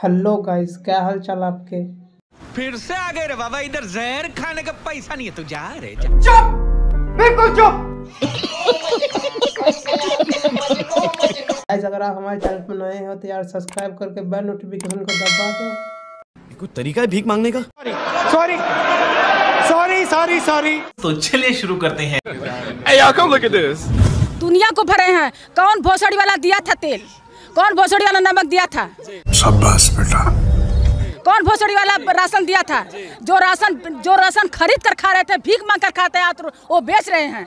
Hello guys, क्या हाल चाल आपके। फिर से आ गए रे बाबा, इधर जहर खाने का पैसा नहीं है तू जा रे। चुप, बिल्कुल चुप। गाइस, अगर आप हमारे चैनल पर नए हो तो यार सब्सक्राइब करके बेल नोटिफिकेशन को दबा दो। कोई तरीका है भीख मांगने का? Sorry sorry sorry sorry. तो चलिए शुरू करते हैं। Hey, y'all come look at this. दुनिया को भरे हैं। कौन भोसड़ी वाला दिया था तेल? कौन भोसड़ी वाला नमक दिया था? शाबाश बेटा। कौन भोसड़ी वाला राशन दिया था? जो राशन खरीद कर खा रहे थे, भीख मांग कर खाते हैं, तो वो बेच रहे हैं।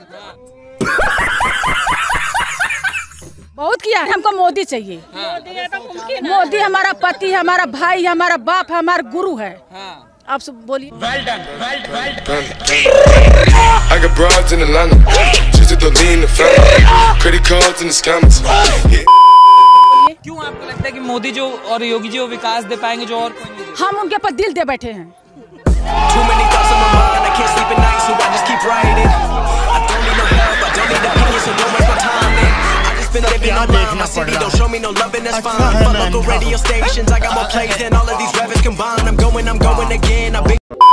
बहुत किया है। हमको मोदी चाहिए। मोदी हमारा पति, हमारा भाई, हमारा बाप, हमारा गुरु है। आप सब बोलिए। I got broads in Atlanta, just to lean the family, credit cards and the scammers. क्यों आपको लगता है कि मोदी जो और योगी जी वो विकास दे पाएंगे जो और कोई नहीं? हम उनके पर दिल दे बैठे हैं। देखना पड़ रहा है।